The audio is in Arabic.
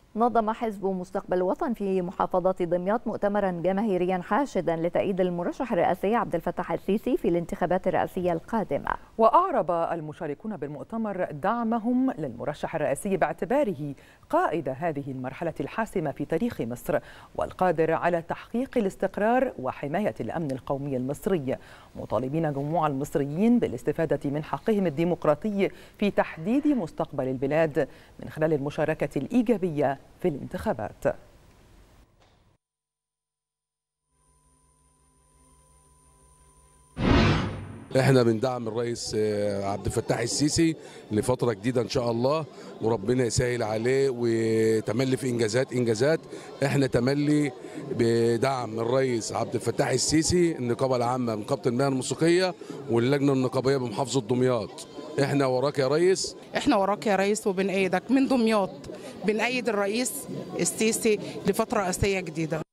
نظم حزب مستقبل الوطن في محافظة دمياط مؤتمرا جماهيريا حاشدا لتأييد المرشح الرئاسي عبد الفتاح السيسي في الانتخابات الرئاسية القادمة. وأعرب المشاركون بالمؤتمر دعمهم للمرشح الرئاسي باعتباره قائد هذه المرحلة الحاسمة في تاريخ مصر والقادر على تحقيق الاستقرار وحماية الأمن القومي المصري، مطالبين جموع المصريين بالاستفادة من حقهم الديمقراطي في تحديد مستقبل البلاد من خلال المشاركة الإيجابية في الانتخابات. احنا بندعم الرئيس عبد الفتاح السيسي لفتره جديده ان شاء الله، وربنا يسهل عليه وتملي في انجازات. احنا تملي بدعم الرئيس عبد الفتاح السيسي، النقابه العامه نقابه المهن الموسيقيه واللجنه النقابيه بمحافظه دمياط. احنا وراك يا ريس، احنا وراك يا ريس وبنأيدك من دمياط، بنأيد الرئيس السيسي لفتره رئاسيه جديده.